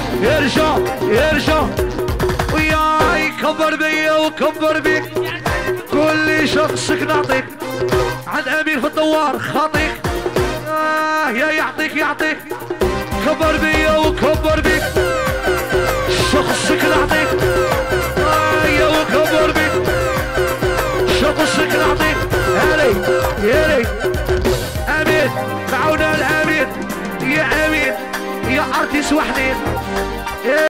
يرجع يرجع وياي كبر بيا وكبر بيك كل شخصك نعطيك عن امين في الدوار خاطيك يا يعطيك يعطيك كبر بيا وكبر بيك شخصك نعطيك يا وكبر بيك شخصك نعطيك هلي يلي امين معونا الامين يا امين يا ارتيس وحدين